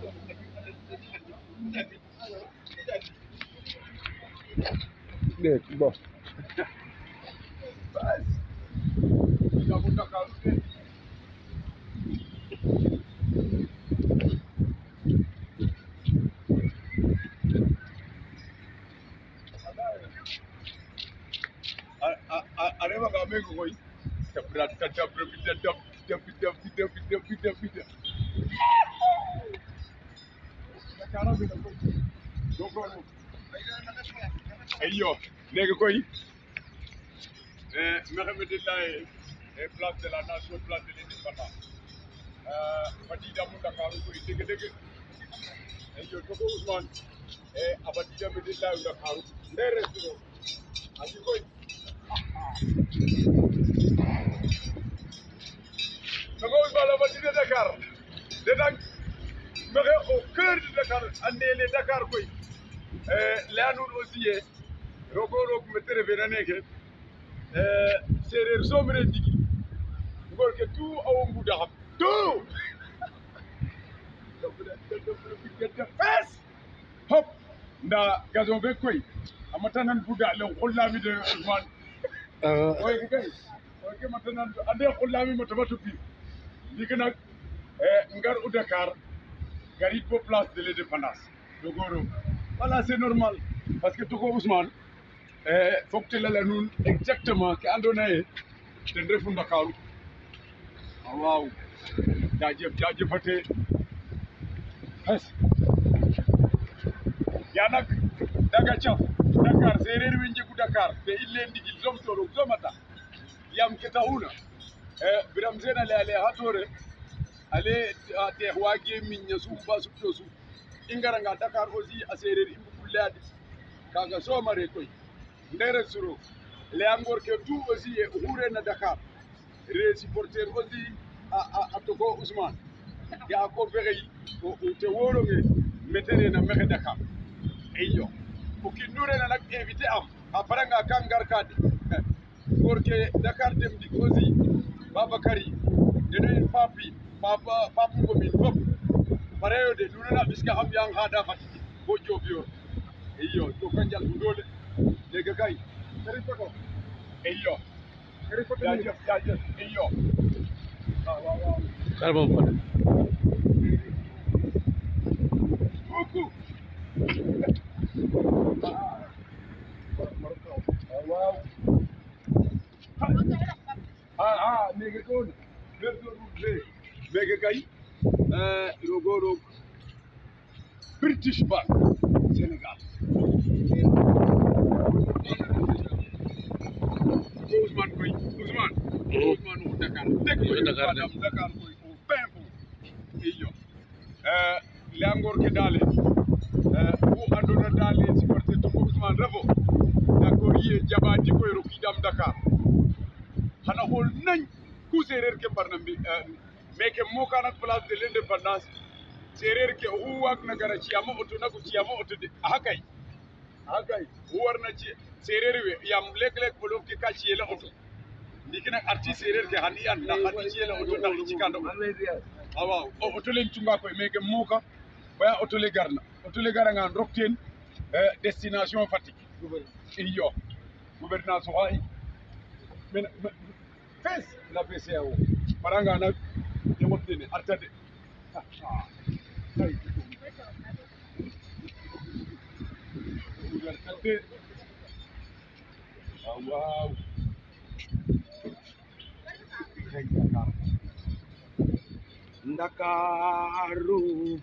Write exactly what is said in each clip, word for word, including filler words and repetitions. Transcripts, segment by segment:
Dek bon. Areba ga mego koy tabra tabra bidda dab dab dab dab dab dab dab Dakar bi ko do ko ayyo legi koy euh Mohamedillahi et place de la nation, place de l'indépendance euh Fadida mu Dakar koy deug deug ayyo to ko Ousmane et Abadida Mohamedillahi Dakar ndere suro ati koy Nous allons la partie de Dakar. De au cœur de Dakar, les Dakar. Là, nous aussi, nous avons mettre c'est les sommets de Nous avons que tout au bout de tout. Hop, na gazon bekoy. Amatanan Bouddha, le Olami de Ousmane. Oui, ok, maintenant, ande Olami Motomatupi. Diganak, Ngar ou Dakar, Garit pour place de l'indépendance. Dogoro. Voilà, c'est normal. Parce que tout comme Ousmane, il faut que tu l'aies nous exactement, qu'en donné, tu ne réponds pas. Waouh. Dajib, Dajib, Fate. Yanak, Dagachaf, Dakar, c'est Réunion Dakar, c'est l'Indigil, Zomtoro, Zomata. Yam Ketaouna. Biram Zena ale hatore ale te wage minya sumba subto su ingara nga Dakar aussi a serer imbu bullade kaga so mare koy ndere suro le angor ke tout aussi e hure na Dakar re supporter aussi a a toko Ousmane ya ko fexey o te woro nge metere na mexe Dakar eyo o ki nure na nak invité am après nga kangar kadi porque Dakar dem dik aussi Babakari, de papi, papa, papu komin pop. Pareil de nous na biska am yang hada fatiki. Bojo bio. Eyo, to kanjal ndole. De gakay. Kari ko. Eyo. Kari ko jaje jaje. Eyo. Ah wa wa. Carbon pa. Beaucoup. Ah wow. Ah ah, nega kon. Verdo rouge. Mega kay. Euh, Rogo British Bank, Sénégal. Ousmane koy, Ousmane. Ousmane au Dakar. Tek koy Dakar, Dakar koy au fin fond. Iyo. Euh, l'angor ke dalé. Euh, ou andona dalé supporter to Ousmane Rafo. D'accord, yé jabati koy rokidam Dakar. Hana hol nañ ku séréer ke barnam bi mais ke mo kana place de l'indépendance séréer ke hu wak na gara ci ama auto na ko ci ama auto de hakay hakay war na ci séréer we yam lek lek bolo ke ka ci la auto ndiki nak arti séréer ke hani an na hani ci la auto na ci kando ah waaw auto len ci ngako mais ke mo ka baya auto le garna auto le gara ngan rokten destination Fatick iyo gouvernance xoy men fes la P C A O paranga nak demotene artade ah ay artade ah wow Ndakaru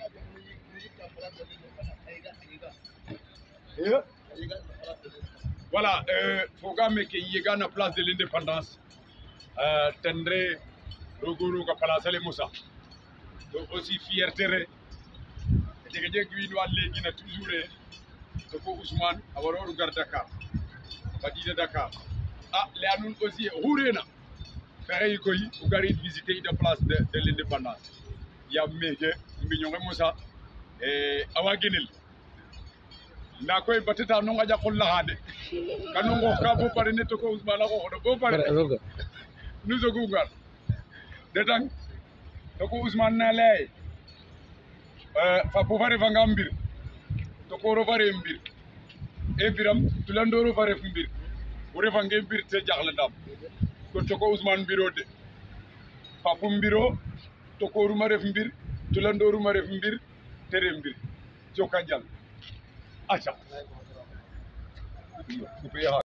voilà euh programme que yegana place de l'indépendance euh tendre rogoro ka place le Moussa donc aussi fierté re dege dege wi no legi na toujours to ko Ousmane awaro gar Dakar badi de Dakar ah le anun aussi hourena fere ko yi u gari visiter de place de, de l'indépendance ya meje mbinyo Moussa eh awagenel na koy batata no ngaja ko lahade kanongo ka bo pare ne to ko Ousmane ko do bo pare nous zogu ngal de tang to ko Ousmane na lay fapu fare fanga mbir to koro fare mbir e biram tulandoro fare mbir o refange mbir te jaxle ndam ko to ko Ousmane mbiro de fapu mbiro to koruma ref mbir tulandoruma ref mbir tere mbir joka njal aca